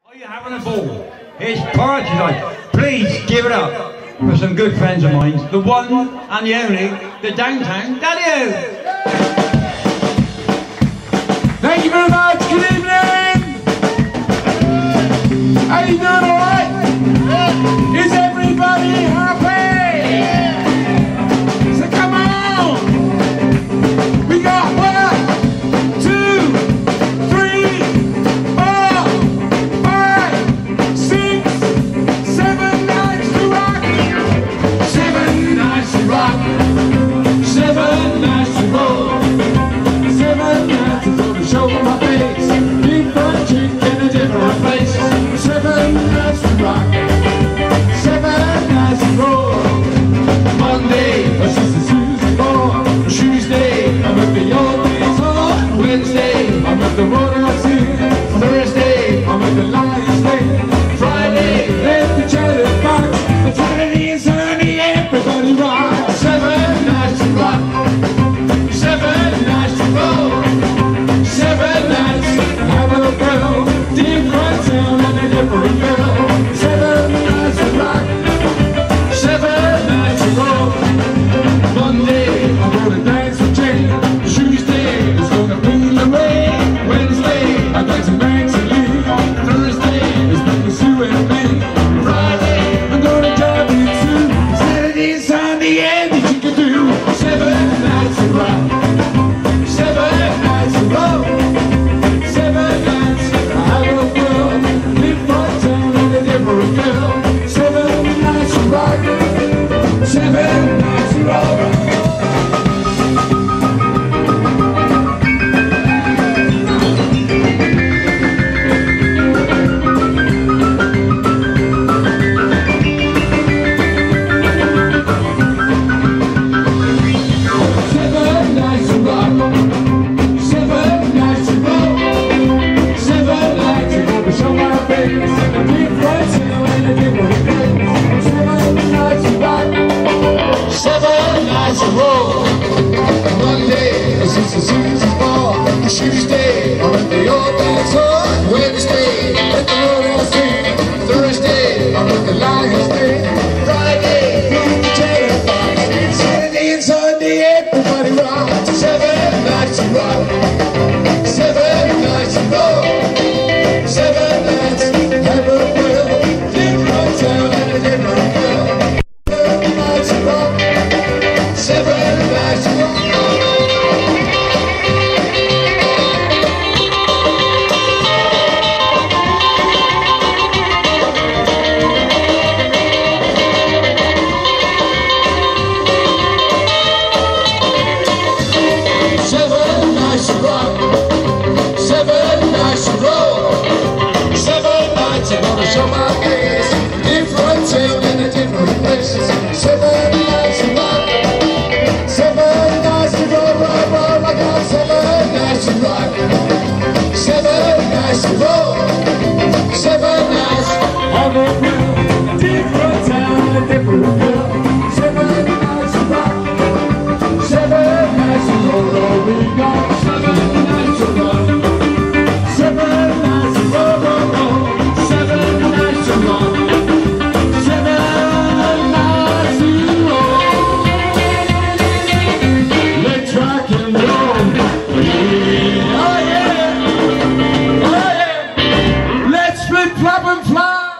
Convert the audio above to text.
Are you having a ball? It's party time. Please give it up for some good friends of mine. The one and the only, the Downtown Daddy-O. Thank you very much. Good evening. How you doing? All right? Is everybody happy? So come on. We got 1, 2, 3, 4, 5, 6, 7 nights to rock. 7 nights to rock. 7 nights to roll. 7 nights to go to show my face. Different chick in a different place. 7 nights to rock. 7 nights to roll. Monday, my sister Susie Moore. Tuesday, I'm at the old days on. Wednesday, I'm at the Royal Sea. Thursday, I'm at the Lions Den. Friday, let the charity box. But Saturday and Sunday, everybody rock. 7 nights to rock. 7 nights to roll. 7 nights have a girl. Different town and a different girl. 7 nights to rock. 7 nights to roll. Monday, I'm gonna dance with Jane. Tuesday, it's gonna be the rain. Wednesday, I'd like to dance and leave. Thursday, it's back to Sue and me. Friday, I'm gonna drive you too. Saturday and Sunday, anything you can do. 7 nights to rock. 7 nights to roll. 7 nights, I have a girl. Different town and a different girl. 7 nights to rock. 7 nights to roll. Tuesday, I'm at the old dance hall. Wednesday, at the Royal Street. Thursday, I'm at the Lions Den. Friday, in the Taylor Box. Saturday and Sunday, everybody rock. 7 nights to rock. 7 nights to roll. 7 nights, have a will. Different town and a different girl. 7 nights to rock. 7 nights to rock. Show my face, different town and a different places. 7 nights to rock. 7 nights to roll, roll, roll. I got 7 nights to rock. 7 nights to roll. 7 nights, have a girl. Different town and a different girl. 7 nights to rock. 7 nights to roll, roll. We got 7 nights to rock. 7 nights to roll, roll, roll. 7 nights to rock. 7 nights to roll. Let's rock and roll. Oh yeah. Oh yeah. Let's flip, flop and fly.